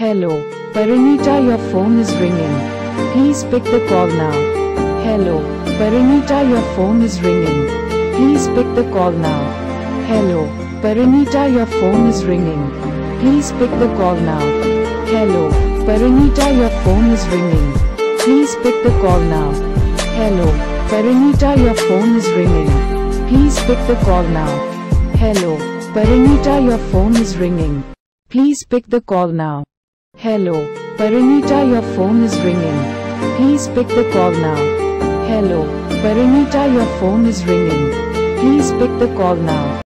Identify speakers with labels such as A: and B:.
A: Hello, Parinita, your phone is ringing. Please pick the call now. Hello, Parinita, your phone is ringing. Please pick the call now. Hello, Parinita, your phone is ringing. Please pick the call now. Hello, Parinita, your phone is ringing. Please pick the call now. Hello, Parinita, your phone is ringing. Please pick the call now. Hello, Parinita, your phone is ringing. Please pick the call now. Hello, Parinita, your phone is ringing. Please pick the call now. Hello, Parinita, your phone is ringing. Please pick the call now.